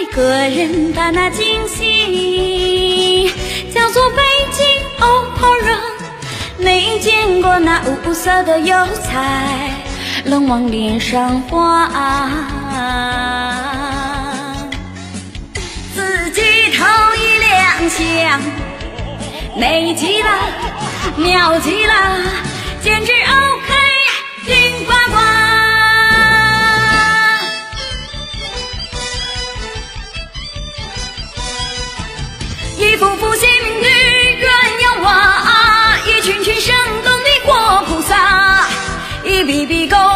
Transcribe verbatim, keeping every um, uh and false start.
个人把那惊喜叫做北京偶人，没见过那五色的油彩，冷往脸上画。自己头一两想，美极了，妙极了，简直 OK， 顶呱呱。一幅幅鲜明的鸳鸯画，一群群生动的活菩萨，一笔笔勾